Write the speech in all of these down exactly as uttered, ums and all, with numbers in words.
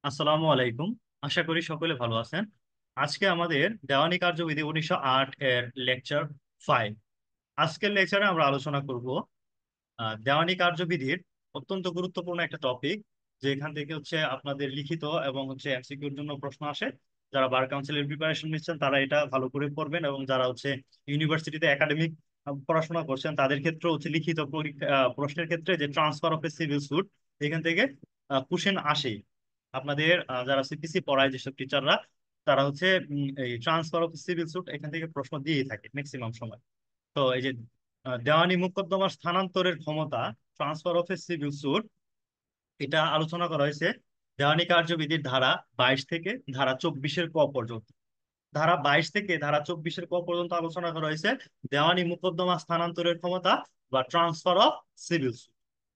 আসসালামু আলাইকুম। আশা করি সকলে ভালো আছেন। আজকে আমাদের দেওয়ানি কার্যবিধি উনিশশো আট এর লেকচার ফাইভ। আজকের লেকচারে আমরা আলোচনা করব আহ, দেওয়ানি কার্যবিধির অত্যন্ত গুরুত্বপূর্ণ একটা টপিক, যে এখান থেকে হচ্ছে আপনাদের লিখিত এবং হচ্ছে এমসিকিউর জন্য প্রশ্ন আসে। যারা বার কাউন্সিলের প্রিপারেশন নিচ্ছেন তারা এটা ভালো করে পড়বেন, এবং যারা হচ্ছে ইউনিভার্সিটিতে একাডেমিক পড়াশোনা করছেন তাদের ক্ষেত্রে হচ্ছে লিখিত পরীক্ষা আহ, প্রশ্নের ক্ষেত্রে যে transfer of a civil suit, এখান থেকে কোশ্চেন আসেই। আপনাদের আহ, যারা সিপিসি পড়ায় যেসব টিচাররা, তারা হচ্ছে উম, এই ট্রান্সফার অফ সিভিল সুট এখান থেকে প্রশ্ন দিয়েই থাকে ম্যাক্সিমাম সময়। তো এই যে আহ, দেওয়ানি মোকদ্দমার স্থানান্তরের ক্ষমতা, transfer of a civil suit, এটা আলোচনা করা হয়েছে দেওয়ানি কার্যবিধির ধারা বাইশ থেকে ধারা চব্বিশের ক পর্যন্ত। ধারা বাইশ থেকে ধারা চব্বিশের ক পর্যন্ত আলোচনা করা হয়েছে দেওয়ানি মোকদ্দমা স্থানান্তরের ক্ষমতা বা ট্রান্সফার অফ সিভিল সুট।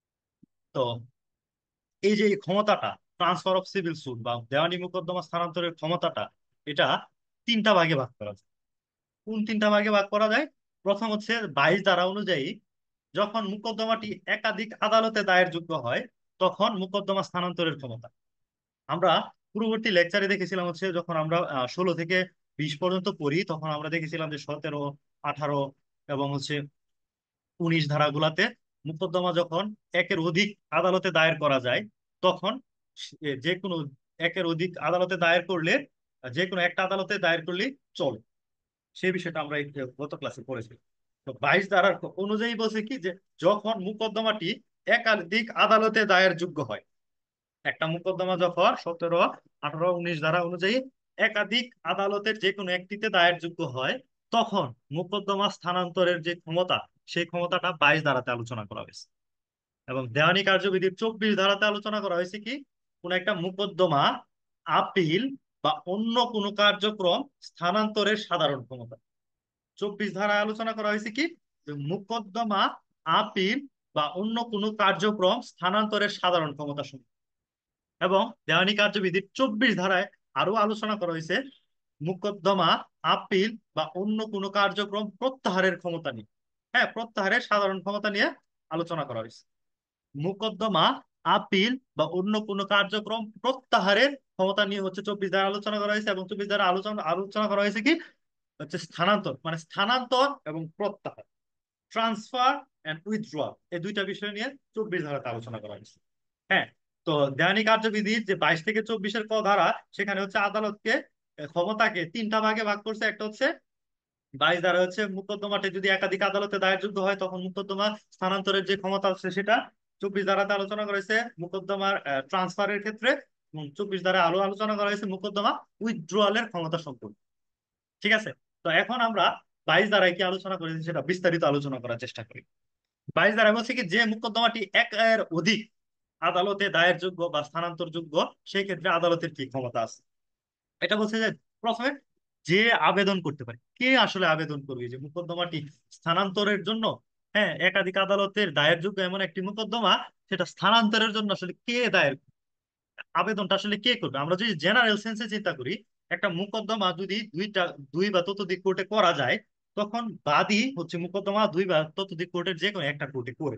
তো এই যে এই ক্ষমতাটা, ট্রান্সফার অফ সিভিল সুট বা দেওয়ানি মোকদ্দমা স্থানান্তরের ক্ষমতাটা, এটা তিনটা ভাগে ভাগ করা যায়। কোন তিনটা ভাগে ভাগ করা যায়? প্রথম হচ্ছে বাইশ ধারা অনুযায়ী, যখন মোকদ্দমাটি একাধিক আদালতে দায়ের যোগ্য হয় তখন মোকদ্দমা স্থানান্তরের ক্ষমতা। আমরা পূর্ববর্তী লেকচারে দেখেছিলাম হচ্ছে যখন আমরা ষোলো থেকে বিশ পর্যন্ত পড়ি, তখন আমরা দেখেছিলাম যে সতেরো, আঠারো এবং হচ্ছে উনিশ ধারাগুলাতে মোকদ্দমা যখন একের অধিক আদালতে দায়ের করা যায়, তখন সে- যে কোনো একের অধিক আদালতে দায়ের করলে, যে কোনো একটা আদালতে দায়ের করলে চলে। সেই বিষয়টা আমরা এই গত ক্লাসে পড়েছি। তো বাইশ ধারার অনুযায়ী বলছে কি, যে যখন মোকদ্দমাটি একাধিক আদালতে দায়ের যোগ্য হয়, একটা মোকদ্দমা যখন সতেরো, আঠারো, উনিশ ধারা অনুযায়ী একাধিক আদালতের যে কোনো একটিতে দায়ের যোগ্য হয়, তখন মোকদ্দমা স্থানান্তরের যে ক্ষমতা, সেই ক্ষমতাটা বাইশ ধারাতে আলোচনা করা হয়েছে। এবং দেওয়ানি কার্যবিধির চব্বিশ ধারাতে আলোচনা করা হয়েছে কি, কোন একটা মোকদ্দমা আপিল বা অন্য কোনো কার্যক্রম স্থানান্তরের সাধারণ ক্ষমতা। চব্বিশ ধারায় আলোচনা করা হয়েছে কি, যে মোকদ্দমা আপিল বা অন্য কোনো কার্যক্রম স্থানান্তরের সাধারণ ক্ষমতা সমূহ। এবং দেওয়ানি কার্যবিধির চব্বিশ ধারায় আরো আলোচনা করা হয়েছে মোকদ্দমা আপিল বা অন্য কোনো কার্যক্রম প্রত্যাহারের ক্ষমতা নিয়ে। হ্যাঁ, প্রত্যাহারের সাধারণ ক্ষমতা নিয়ে আলোচনা করা হয়েছে। মোকদ্দমা আপিল বা অন্য কোনো কার্যক্রম প্রত্যাহারের ক্ষমতা নিয়ে হচ্ছে চব্বিশ ধারা আলোচনা করা হয়েছে। এবং চব্বিশ ধারা আলোচনা আলোচনা করা হয়েছে কি, হচ্ছে স্থানান্তর, মানে স্থানান্তর এবং প্রত্যাহার, ট্রান্সফার এন্ড উইথড্রয়াল, এই দুইটা বিষয় নিয়ে চব্বিশ ধারাতে আলোচনা করা হয়েছে। হ্যাঁ। তো দেওয়ানি কার্যবিধির যে বাইশ থেকে চব্বিশের ক ধারা, সেখানে হচ্ছে আদালতকে এ, ক্ষমতাকে তিনটা ভাগে ভাগ করছে। একটা হচ্ছে বাইশ ধারা হচ্ছে মোকদ্দমাটি যদি একাধিক আদালতে দায়েরযোগ্য হয় তখন মোকদ্দমা স্থানান্তরের যে ক্ষমতা আছে সেটা। চব্বিশ ধারাতে আলোচনা করা হয়েছে মোকদ্দমার ট্রান্সফারের ক্ষেত্রে। এবং চব্বিশ ধারায় আলো আলোচনা করা হয়েছে মোকদ্দমা উইথড্রয়ালের ক্ষমতা সম্পর্কে। ঠিক আছে। তো এখন আমরা বাইশ ধারায় কি আলোচনা করেছি সেটা বিস্তারিত আলোচনা করার চেষ্টা করি। বাইশ ধারা বলছে কি, যে মোকদ্দমাটি এক এর অধিক আদালতে দায়ের যোগ্য বা স্থানান্তর যোগ্য, সেই ক্ষেত্রে আদালতের কি ক্ষমতা আছে। এটা বলছে যে প্রথমে যে আবেদন করতে পারে, কে আসলে আবেদন করবে যে মোকদ্দমাটি স্থানান্তরের জন্য। হ্যাঁ, একাধিক আদালতের দায়ের যোগ্য এমন একটি মোকদ্দমা, সেটা স্থানান্তরের জন্য আসলে কে দায়ের, আবেদনটা আসলে কে করবে। আমরা যদি জেনারেল সেন্সে চিন্তা করি, একটা মোকদ্দমা যদি দুইটা দুই বা ততোধিক কোর্টে করা যায়, তখন বাদী হচ্ছে মোকদ্দমা দুই বা ততোধিক কোর্টের যে কোনো একটা কোর্টে করে,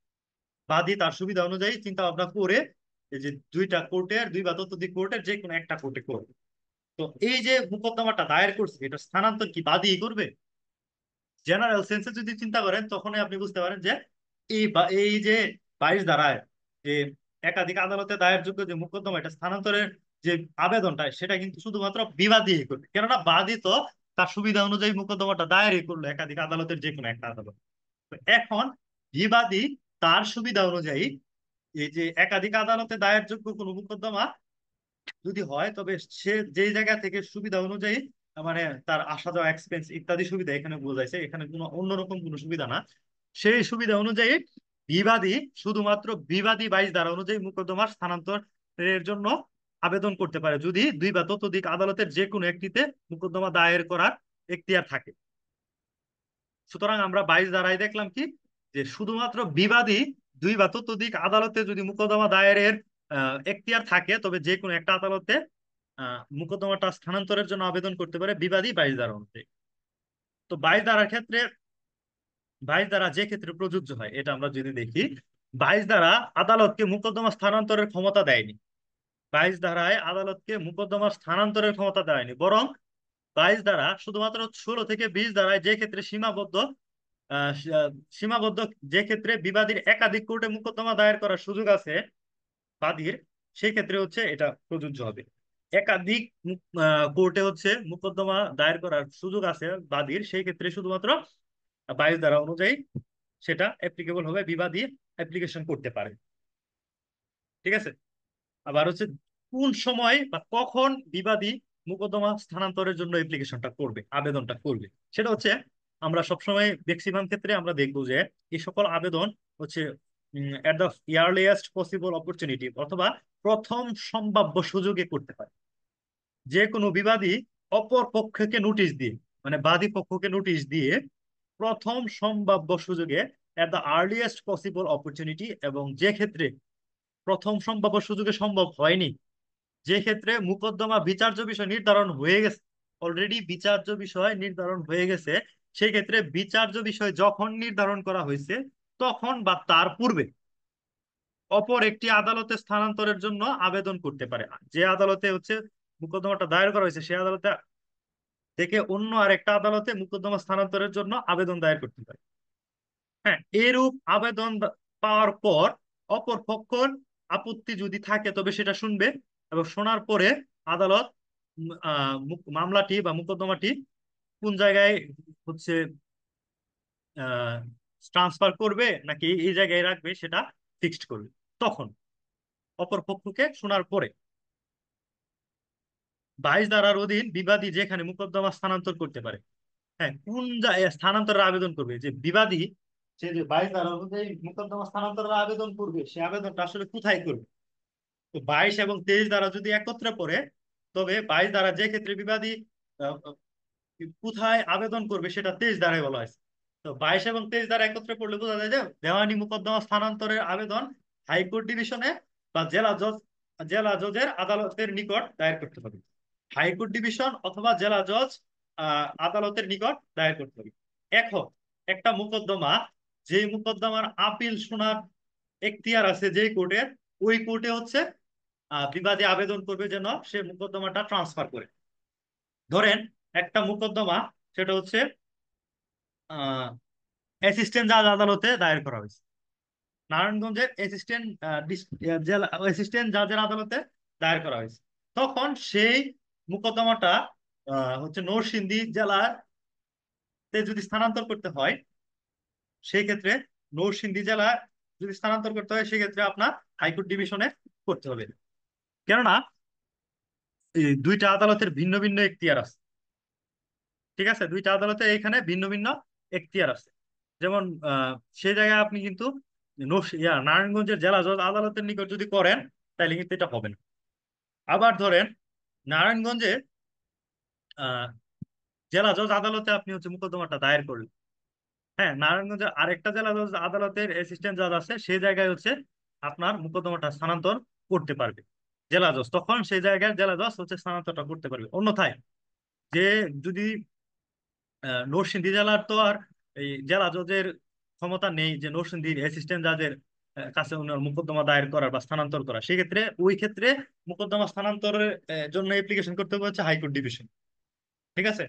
বাদী তার সুবিধা অনুযায়ী চিন্তা ভাবনা করে এই যে দুইটা কোর্টের দুই বা ততোধিক কোর্টের যে কোনো একটা কোর্টে করবে। তো এই যে মোকদ্দমাটা দায়ের করছে, এটা স্থানান্তর কি বাদী করবে? জেনারেল সেন্সে যদি চিন্তা করেন, তখনই আপনি বুঝতে পারেন যে এই বা- এই যে বাইশ ধারায় যে একাধিক আদালতে দায়েরযোগ্য যে মোকদ্দমা, এটা স্থানান্তরের যে আবেদনটা, সেটা কিন্তু শুধুমাত্র বিবাদী করবে। কেননা বাদী তো তার সুবিধা অনুযায়ী মোকদ্দমাটা দায়েরই করলো একাধিক আদালতের যে কোনো একটা আদালত। তো এখন বিবাদী তার সুবিধা অনুযায়ী এই যে একাধিক আদালতে দায়েরযোগ্য কোনো মোকদ্দমা যদি হয়, তবে সে যেই জায়গা থেকে সুবিধা অনুযায়ী, মানে তার আসা যাওয়া এক্সপেন্স ইত্যাদি সুবিধা এখানে বোঝাইছে, এখানে কোনো অন্যরকম কোনো সুবিধা না। সেই সুবিধা অনুযায়ী বিবাদী, শুধুমাত্র বিবাদী বাইশ ধারা অনুযায়ী মোকদ্দমার স্থানান্তরের জন্য আবেদন করতে পারে, যদি দুই বা ততোধিক আদালতের যে কোনো একটিতে মোকদ্দমা দায়ের করার এখতিয়ার থাকে। সুতরাং আমরা বাইশ ধারায় দেখলাম কি, যে শুধুমাত্র বিবাদী দুই বা ততোধিক আদালতে যদি মোকদ্দমা দায়েরের আহ, এখতিয়ার থাকে, তবে যে কোনো একটা আদালতে আহ মোকদ্দমাটা স্থানান্তরের জন্য আবেদন করতে পারে বিবাদী বাইশ ধারা অনুযায়ী। তো বাইশ ধারার ক্ষেত্রে, বাইশ ধারা যে ক্ষেত্রে প্রযোজ্য হয় এটা আমরা যদি দেখি, বাইশ ধারা আদালতকে মোকদ্দমা স্থানান্তরের ক্ষমতা দেয়নি। বাইশ ধারায় আদালতকে মোকদ্দমা স্থানান্তরের ক্ষমতা দেয়নি, বরং বাইশ ধারা শুধুমাত্র ষোলো থেকে বিশ ধারায় যে ক্ষেত্রে সীমাবদ্ধ আহ, সীমাবদ্ধ যে ক্ষেত্রে বিবাদীর একাধিক কোর্টে মোকদ্দমা দায়ের করার সুযোগ আছে বাদীর, সেই ক্ষেত্রে হচ্ছে এটা প্রযোজ্য হবে। একাধিক মু- আহ, কোর্টে হচ্ছে মোকদ্দমা দায়ের করার সুযোগ আছে বাদীর, সেই ক্ষেত্রে শুধুমাত্র বাইশ ধারা অনুযায়ী সেটা অ্যাপ্লিকেবল হবে, বিবাদী অ্যাপ্লিকেশন করতে পারে। ঠিক আছে। আবার হচ্ছে কোন সময় বা কখন বিবাদী মোকদ্দমা স্থানান্তরের জন্য অ্যাপ্লিকেশনটা করবে, আবেদনটা করবে, সেটা হচ্ছে আমরা সবসময় ম্যাক্সিমাম ক্ষেত্রে আমরা দেখবো যে এই সকল আবেদন হচ্ছে at the earliest possible opportunity, অথবা প্রথম সম্ভাব্য সুযোগে করতে হয়। যে কোনো বিবাদী অপর পক্ষকে নোটিশ দিয়ে, মানে বাদী পক্ষকে নোটিশ দিয়ে প্রথম সম্ভাব্য সুযোগে at the earliest possible opportunity, এবং যে ক্ষেত্রে প্রথম সম্ভাব্য সুযোগে সম্ভব হয়নি, যে ক্ষেত্রে মোকদ্দমা বিচার্য বিষয় নির্ধারণ হয়ে গেছে, অলরেডি বিচার্য বিষয় নির্ধারণ হয়ে গেছে, সেই ক্ষেত্রে বিচার্য বিষয় যখন নির্ধারণ করা হয়েছে তখন বা তার পূর্বে অপর একটি আদালতে স্থানান্তরের জন্য আবেদন করতে পারে। যে আদালতে হচ্ছে মোকদ্দমাটা দায়ের করা হয়েছে সেই আদালতে থেকে অন্য আরেকটা আদালতে মোকদ্দমা স্থানান্তরের জন্য আবেদন দায়ের করতে পারে। হ্যাঁ, এরূপ আবেদন দা- পাওয়ার পর অপর পক্ষের আপত্তি যদি থাকে তবে সেটা শুনবে, এবং শোনার পরে আদালত উম, আহ, মুক- মামলাটি বা মোকদ্দমাটি কোন জায়গায় হচ্ছে ট্রান্সফার করবে নাকি এই জায়গায় রাখবে সেটা ফিক্সড করবে। তখন অপর পক্ষকে শোনার পরে বাইশ ধারার অধীন বিবাদী যেখানে মোকদ্দমা স্থানান্তর করতে পারে। হ্যাঁ, কোন জায়গায় স্থানান্তরের আবেদন করবে, যে বিবাদী সে যে বাইশ ধারা অনুযায়ী মোকদ্দমা স্থানান্তরের আবেদন করবে, সে আবেদনটা আসলে কোথায় করবে? তো বাইশ এবং তেইশ ধারা যদি একত্রে পড়ে, তবে বাইশ ধারা যে ক্ষেত্রে বিবাদী আহ, কোথায় আবেদন করবে সেটা তেইশ ধারায় বলা হয়েছে। তো বাইশ এবং তেইশ ধারা একত্রে পড়লে বোঝা যায় যে দেওয়ানি মোকদ্দমা স্থানান্তরের আবেদন হাইকোর্ট ডিভিশনে বা জেলা জজ জেলা জজের আদালতের নিকট দায়ের করতে হবে। হাইকোর্ট ডিভিশন অথবা জেলা জজ আহ, আদালতের নিকট দায়ের করতে হবে। এখন একটা মোকদ্দমা, যে মোকদ্দমার আপিল শোনার এখতিয়ার আছে যে কোর্টের, ওই কোর্টে হচ্ছে আহ, বিবাদী আবেদন করবে যেন সে মোকদ্দমাটা ট্রান্সফার করে। ধরেন একটা মোকদ্দমা, সেটা হচ্ছে আহ অ্যাসিস্ট্যান্ট জাজ আদালতে দায়ের করা হয়েছে, নারায়ণগঞ্জের অ্যাসিস্ট্যান্ট জেলা অ্যাসিস্ট্যান্ট জাজের আদালতে দায়ের করা হয়েছে। তখন সেই মোকদ্দমাটা আহ, হচ্ছে নরসিংদী জেলাতে যদি স্থানান্তর করতে হয়, সেই ক্ষেত্রে নরসিংদী জেলা যদি স্থানান্তর করতে হয় সেক্ষেত্রে আপনার হাইকোর্ট ডিভিশনে করতে হবে। কেননা এই দুইটা আদালতের ভিন্ন ভিন্ন এখতিয়ার আছে। ঠিক আছে, দুইটা আদালতে এখানে ভিন্ন ভিন্ন এখতিয়ার আছে। যেমন আহ, সেই জায়গায় আপনি কিন্তু নস- ইয়া নারায়ণগঞ্জের জেলা জজ আদালতের নিকট যদি করেন তাহলে কিন্তু এটা হবে না। আবার ধরেন নারায়ণগঞ্জে আহ জেলা জজ আদালতে আপনি হচ্ছে মোকদ্দমাটা দায়ের করলেন। হ্যাঁ, নারায়ণগঞ্জের আরেকটা জেলা জজ আদালতের অ্যাসিস্ট্যান্ট জজ আছে, সেই জায়গায় হচ্ছে আপনার মোকদ্দমাটা স্থানান্তর করতে পারবে জেলা জজ, তখন সেই জায়গায় জেলা জজ হচ্ছে স্থানান্তরটা করতে পারবে। অন্যথায় যে যদি আহ, নরসিংদী জেলার তো আর এই জেলা জজের ক্ষমতা নেই যে নরসিংদীর অ্যাসিস্ট্যান্ট জাজের আহ, কাছে ওনার মোকদ্দমা দায়ের করার বা স্থানান্তর করা, সেক্ষেত্রে ওই ক্ষেত্রে মোকদ্দমা স্থানান্তরের আহ, জন্য অ্যাপ্লিকেশন করতে হবে হচ্ছে হাইকোর্ট ডিভিশন। ঠিক আছে।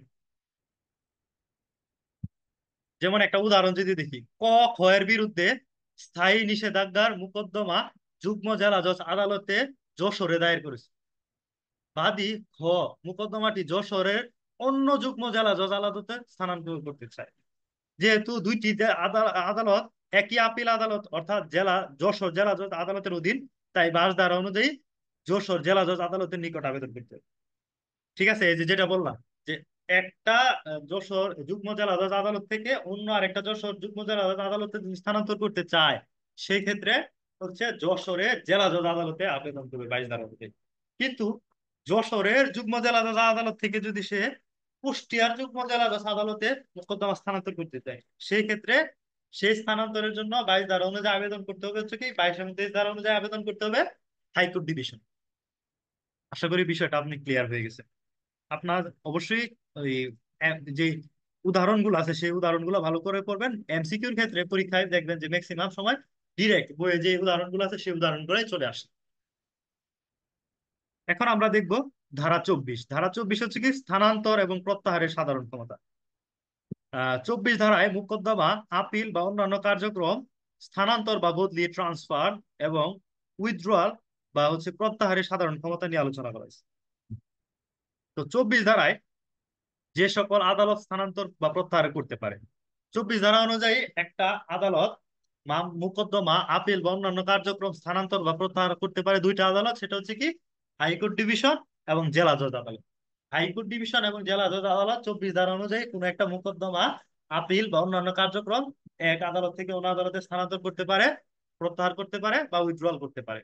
যেমন একটা উদাহরণ যদি দেখি, ক খয়ের বিরুদ্ধে স্থায়ী নিষেধাজ্ঞার মোকদ্দমা যুগ্ম জেলা জজ আদালতে যশোরে দায়ের করেছে। বাদী খ মোকদ্দমাটি যশোরের অন্য যুগ্ম জেলা জজ আদালতে স্থানান্তর করতে চায়। যেহেতু দুইটি যে আদা- আদালত একই আপিল আদালত অর্থাৎ জেলা যশোর জেলা জজ আদালতের অধীন, তাই বাস ধারা অনুযায়ী যশোর জেলা জজ আদালতের নিকট আবেদন করতে হবে। ঠিক আছে, এই যে যেটা বললাম যে একটা আহ, যশোর যুগ্ম জেলা জজ আদালত থেকে অন্য আরেকটা যশোর যুগ্ম জেলা জজ আদালতে যদি স্থানান্তর করতে চায়, সেই ক্ষেত্রে হচ্ছে যশোরে জেলা জজ আদালতে আবেদন করবে বাইশ ধারা অনুযায়ী। কিন্তু যশোরের যুগ্ম জেলা জজ আদালত থেকে যদি সে কুষ্টিয়ার যুগ্ম জেলা জজ আদালতে মোকদ্দমা স্থানান্তর করতে চায়, সেই ক্ষেত্রে সেই স্থানান্তরের জন্য বাইশ ধারা অনুযায়ী আবেদন করতে হবে হচ্ছে কি, বাইশ এবং তেইশ ধারা অনুযায়ী আবেদন করতে হবে হাইকোর্ট ডিভিশন। আশা করি বিষয়টা আপনি ক্লিয়ার হয়ে গেছে। আপনার অবশ্যই ওই এম- যে উদাহরণগুলো আছে সেই উদাহরণগুলো ভালো করে পড়বেন। এমসিকিউর ক্ষেত্রে পরীক্ষায় দেখবেন যে ম্যাক্সিমাম সময় ডিরেক্ট বইয়ে যে উদাহরণগুলো আছে সেই উদাহরণগুলোই চলে আসে। এখন আমরা দেখব ধারা চব্বিশ। ধারা চব্বিশ হচ্ছে কি স্থানান্তর এবং প্রত্যাহারের সাধারণ ক্ষমতা। আহ চব্বিশ ধারায় মোকদ্দমা, আপিল বা অন্যান্য কার্যক্রম স্থানান্তর বা বদলি, ট্রান্সফার এবং উইথড্রয়াল বা হচ্ছে প্রত্যাহারের সাধারণ ক্ষমতা নিয়ে আলোচনা করা হয়েছে। তো চব্বিশ ধারায় যে সকল আদালত স্থানান্তর বা প্রত্যাহার করতে পারে, চব্বিশ ধারা অনুযায়ী একটা আদালত মাম- মোকদ্দমা, আপিল বা অন্যান্য কার্যক্রম স্থানান্তর বা প্রত্যাহার করতে পারে দুইটা আদালত, সেটা হচ্ছে কি হাইকোর্ট ডিভিশন এবং জেলা জজ আদালত। হাইকোর্ট ডিভিশন এবং জেলা জজ আদালত চব্বিশ ধারা অনুযায়ী কোন একটা মোকদ্দমা, আপিল বা অন্যান্য কার্যক্রম এক আদালত থেকে অন্য আদালতে স্থানান্তর করতে পারে, প্রত্যাহার করতে পারে বা উইথড্রল করতে পারে।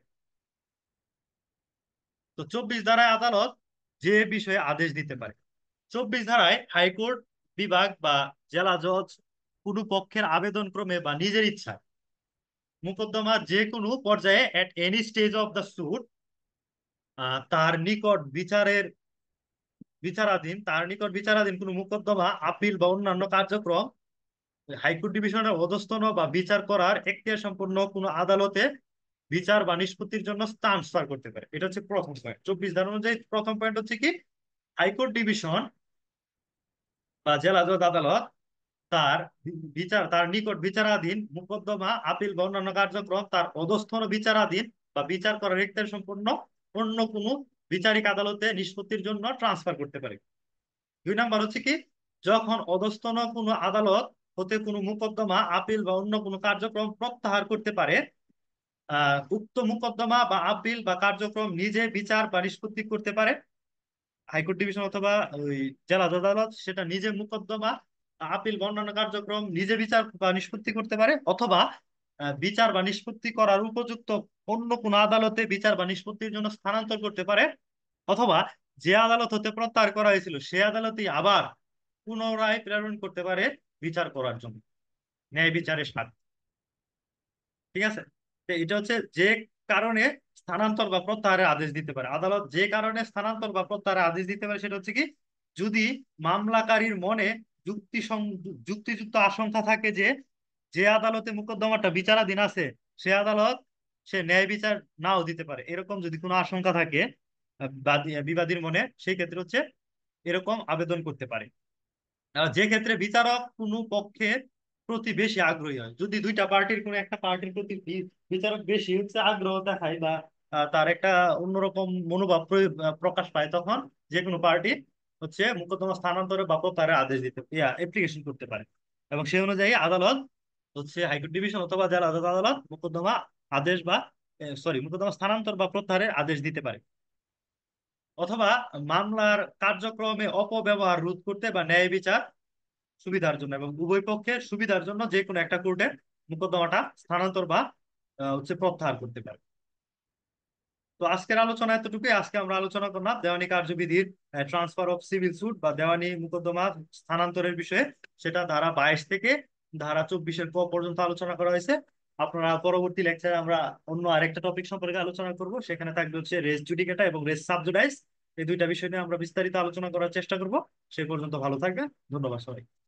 তো চব্বিশ ধারায় আদালত যে বিষয়ে আদেশ দিতে পারে, চব্বিশ ধারায় হাইকোর্ট বিভাগ বা জেলা জজ কোনো পক্ষের আবেদন ক্রমে বা নিজের ইচ্ছা মোকদ্দমার যে কোনো পর্যায়ে at any stage of the suit তার নিকট বিচারের বিচারাধীন তার নিকট বিচারাধীন কোনো মোকদ্দমা, আপিল বা অন্যান্য কার্যক্রম হাইকোর্ট ডিভিশনের অধস্তন বা বিচার করার এখতিয়ার সম্পন্ন কোনো আদালতে বিচার বা নিষ্পত্তির জন্য ট্রান্সফার করতে পারে। এটা হচ্ছে প্রথম পয়েন্ট। চব্বিশ ধারা অনুযায়ী প্রথম পয়েন্ট হচ্ছে কি হাইকোর্ট ডিভিশন বা জেলা জজ আদালত তার বিচার তার নিকট বিচারাধীন মোকদ্দমা, আপিল বা অন্যান্য কার্যক্রম তার অধস্থন বিচারাধীন বা বিচার করার এখতিয়ার সম্পন্ন অন্য কোনো বিচারিক আদালতে নিষ্পত্তির জন্য ট্রান্সফার করতে পারে। দুই নাম্বার হচ্ছে কি যখন অধস্তন কোনো আদালত হতে কোনো মোকদ্দমা, আপিল বা অন্য কোনো কার্যক্রম প্রত্যাহার করতে পারে, আহ উক্ত মোকদ্দমা বা আপিল বা কার্যক্রম নিজে বিচার বা নিষ্পত্তি করতে পারে। হাইকোর্ট ডিভিশন অথবা ওই জেলা আদালত সেটা নিজে মোকদ্দমা, আপিল বা অন্যান্য কার্যক্রম নিজে বিচার বা নিষ্পত্তি করতে পারে, অথবা আহ, বিচার বা নিষ্পত্তি করার উপযুক্ত অন্য কোনো আদালতে বিচার বা নিষ্পত্তির জন্য স্থানান্তর করতে পারে, অথবা যে আদালত হতে প্রত্যাহার করা হয়েছিল সে আদালতেই আবার পুনরায় প্রেরণ করতে পারে বিচার করার জন্য, ন্যায় বিচারের স্বার্থে। ঠিক আছে। তো এটা হচ্ছে যে কারণে স্থানান্তর বা প্রত্যাহারের আদেশ দিতে পারে আদালত। যে কারণে স্থানান্তর বা প্রত্যাহারের আদেশ দিতে পারে সেটা হচ্ছে কি যদি মামলাকারীর মনে যুক্তি যুক্তিযুক্ত আশঙ্কা থাকে যে যে আদালতে মোকদ্দমাটা বিচারাধীন আছে সে আদালত সে ন্যায় বিচার নাও দিতে পারে, এরকম যদি কোনো আশঙ্কা থাকে আহ, বাদী- বিবাদীর মনে, সেই ক্ষেত্রে হচ্ছে এরকম আবেদন করতে পারে। আহ, যে ক্ষেত্রে বিচারক কোনো পক্ষের প্রতি বেশি আগ্রহী হয়, যদি দুইটা পার্টির কোনো একটা পার্টির প্রতি বি- বিচারক বেশি হচ্ছে আগ্রহ দেখায় বা আহ, তার একটা অন্যরকম মনোভাব প্রয়োগ- আহ, প্রকাশ পায়, তখন যে কোনো পার্টি হচ্ছে মোকদ্দমা স্থানান্তরে বা প্রত্যাহারের আদেশ দিতে ইয়া অ্যাপ্লিকেশন করতে পারে। এবং সেই অনুযায়ী আদালত হচ্ছে হাইকোর্ট ডিভিশন অথবা জেলা জজ আদালত মোকদ্দমা আদেশ বা সরি মোকদ্দমা স্থানান্তর বা প্রত্যাহারের আদেশ দিতে পারে। অথবা মামলার কার্যক্রমে অপব্যবহার রোধ করতে বা ন্যায় বিচার সুবিধার জন্য এবং উভয় পক্ষের সুবিধার জন্য যে কোনো একটা কোর্টে মোকদ্দমাটা স্থানান্তর বা আহ, হচ্ছে প্রত্যাহার করতে পারে। তো আজকের আলোচনা এতটুকুই। আজকে আমরা আলোচনা করলাম দেওয়ানি কার্যবিধির ট্রান্সফার অফ সিভিল সুট বা দেওয়ানি মোকদ্দমা স্থানান্তরের বিষয়ে। সেটা ধারা বাইশ থেকে ধারা চব্বিশের ক পর্যন্ত আলোচনা করা হয়েছে। আপনারা পরবর্তী লেকচারে আমরা অন্য আরেকটা টপিক সম্পর্কে আলোচনা করব, সেখানে থাকবে হচ্ছে রেস জুডিকেটা এবং রেস সাবজুডাইস। এই দুইটা বিষয় নিয়ে আমরা বিস্তারিত আলোচনা করার চেষ্টা করব। সে পর্যন্ত ভালো থাকবেন। ধন্যবাদ সবাই।